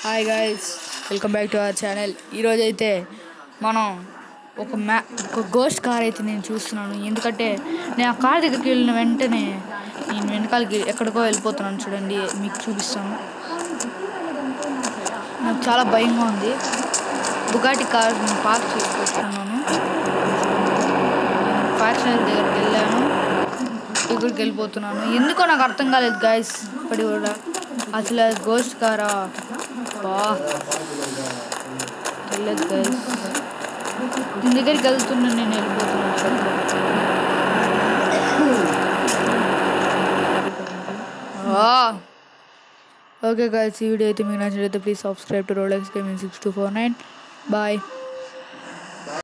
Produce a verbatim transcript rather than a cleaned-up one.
Hi guys, welcome back to our channel. ఈరోజు అయితే మనం ఒక మ్యా ఒక గోస్ట్ కార్ అయితే నేను చూస్తున్నాను. ఎందుకంటే నేను ఆ కార్ దగ్గరికి వెళ్ళిన వెంటనే నేను వెనకాలకి ఎక్కడికో వెళ్ళిపోతున్నాను. చూడండి, మీకు చూపిస్తాను. నాకు చాలా భయంగా ఉంది. బుగాటి కార్ నేను పార్క్ చేసుకొస్తున్నాను. ఫ్యాక్షన్ దగ్గరికి వెళ్ళాను, దగ్గరికి వెళ్ళిపోతున్నాను. ఎందుకో నాకు అర్థం కాలేదు గైస్. ఇప్పటి కూడా అసలు గోస్ట్ కారా బా తెలియదు గైస్. దీని దగ్గరికి వెళ్తున్నాను, నేను వెళ్ళిపోతున్నాను. ఓకే గైస్, ఈ వీడియో అయితే మీకు నచ్చినట్లయితే please subscribe to Rolex gaming six two four nine. Bye.